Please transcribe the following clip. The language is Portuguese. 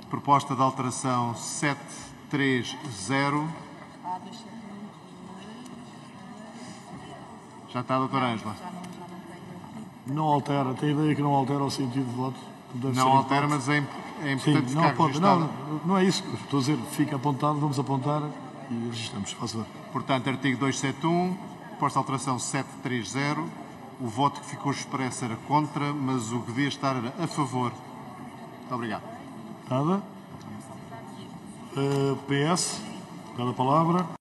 Proposta de alteração 730. Já está, doutora Ângela? Não altera, tem ideia que não altera o sentido de voto? Não altera, mas é importante Sim, ficar registado. não é isso. Estou a dizer, fica apontado, vamos apontar e registramos. Faça. Portanto, artigo 271, proposta de alteração 730. O voto que ficou expresso era contra, mas o que devia estar era a favor. Muito obrigado. Nada. PS, cada palavra.